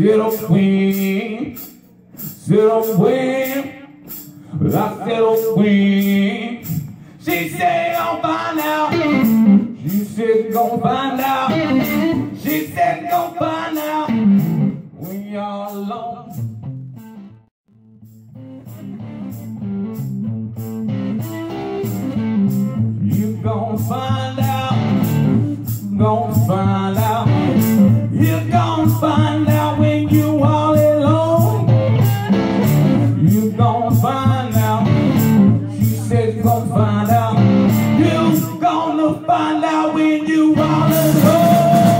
little queen, little queen, that little queen. She said, "Gonna find out." She said, "Gonna find out." She said, "Gonna find out when you're alone." You gon' find out. Gonna find out. You're gonna find out when you all alone. You gonna find out. She said you gonna find out. You gonna find out when you all alone.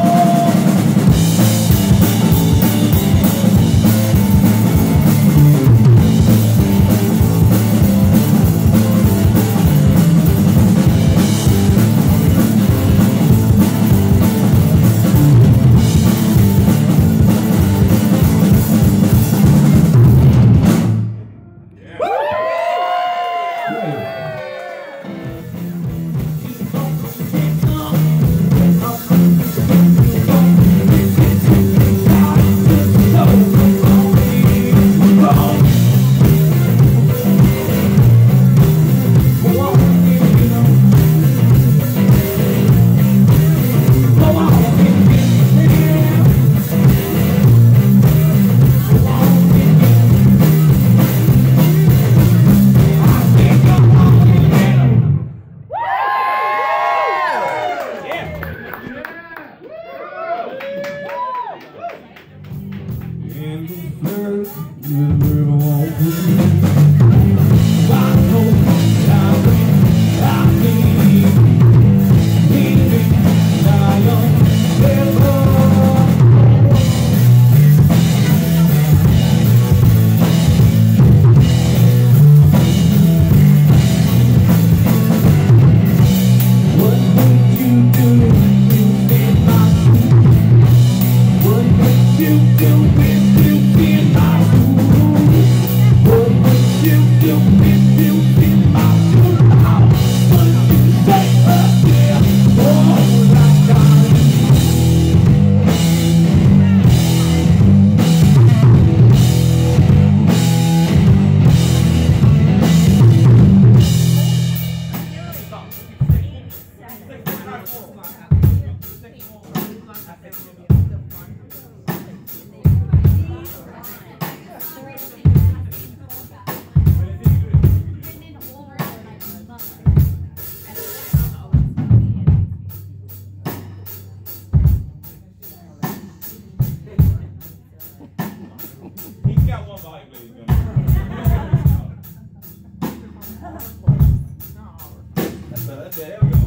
There we go.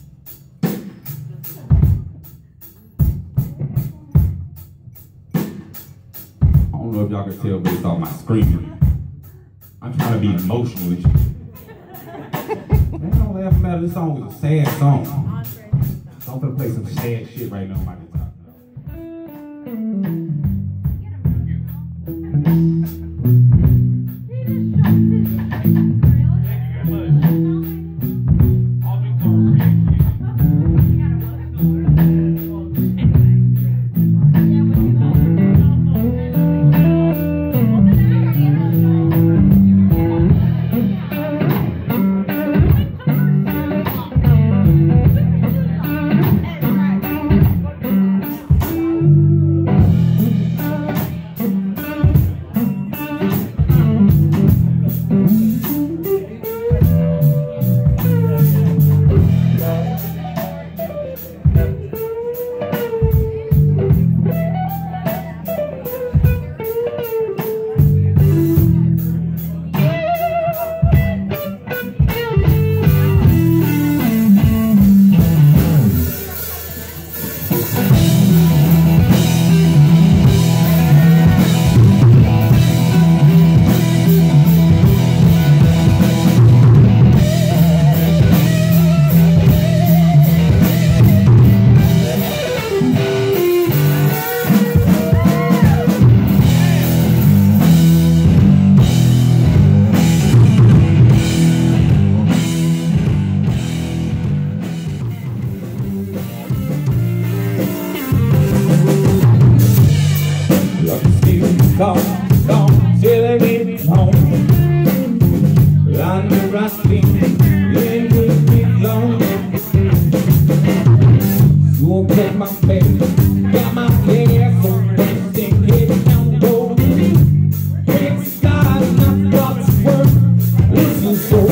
I don't know if y'all can tell based off my screaming. I'm trying to be emotional with you. Man, don't laugh about it. This song is a sad song. So I'm gonna play some sad shit right now on my guitar. home. I know I think it will be long. So take my face, got my hair so fast and head down the road. Big skies, not God's work, listen so.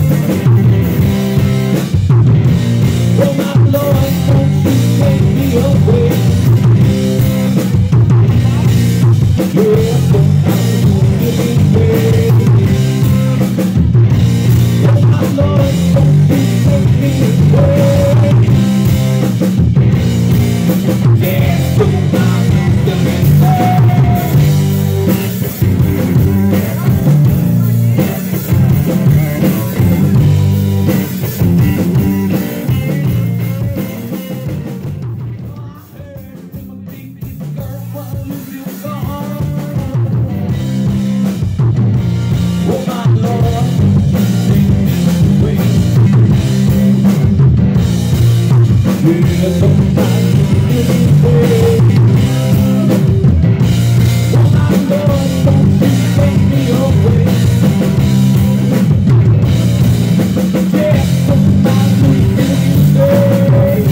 Oh my Lord, won't you take me away? Yeah, sometimes you give me away. Oh my Lord, won't you take me away? Yeah, sometimes you give me away. Yeah, sometimes you give me away. Oh my Lord, don't you take me away. Yeah, sometimes you give me away.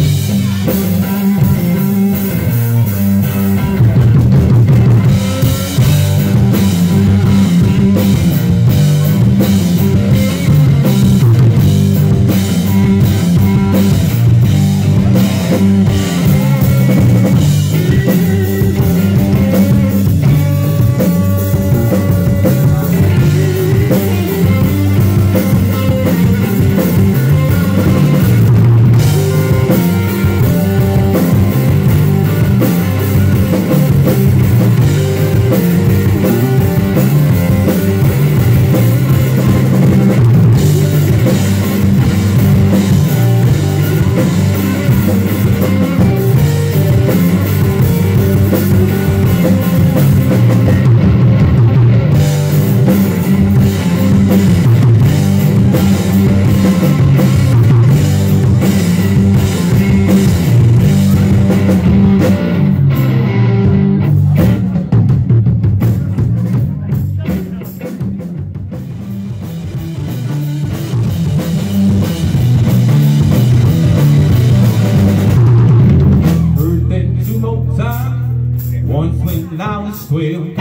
Once when I was 12,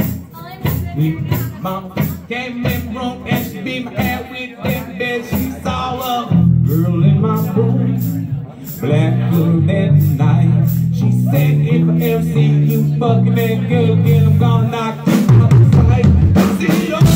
mom came in wrong and she beat my head with that bed. She saw a girl in my room, black girl that night. She said, if I ever see you fucking that girl again, I'm gonna knock you out the sight. I said, yo.